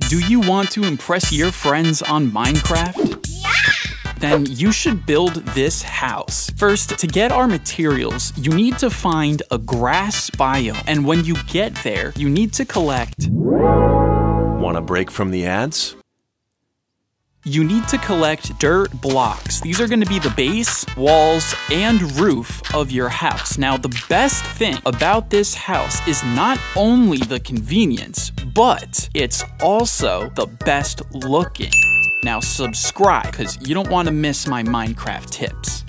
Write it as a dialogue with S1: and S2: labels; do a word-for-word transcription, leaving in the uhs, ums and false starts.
S1: Do you want to impress your friends on Minecraft? Then you should build this house. First, to get our materials, you need to find a grass biome. And when you get there, you need to collect...
S2: Want a break from the ads?
S1: You need to collect dirt blocks. These are going to be the base, walls, and roof of your house. Now, the best thing about this house is not only the convenience, but it's also the best looking. Now subscribe, because you don't want to miss my Minecraft tips.